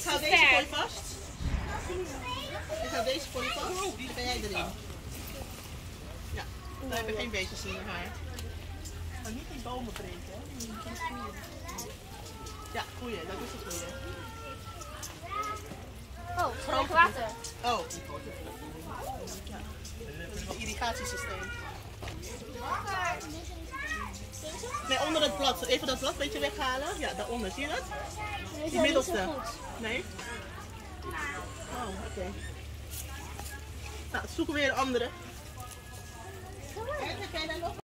hou deze voor je vast. Ik hou deze voor je vast. Dan ben jij erin. Ja, dan heb je geen beestjes in je haar. Maar niet die bomen breken, hè? Ja, goeie, dat is het goeie. Oh, groot water. Oh, ja. Dat is een irrigatiesysteem. Nee, onder het blad. Even dat blad een beetje weghalen. Ja, daaronder. Zie je dat? Die middelste. Nee? Oh, oké. Nou, zoeken we weer een andere. En heb jij daar nog?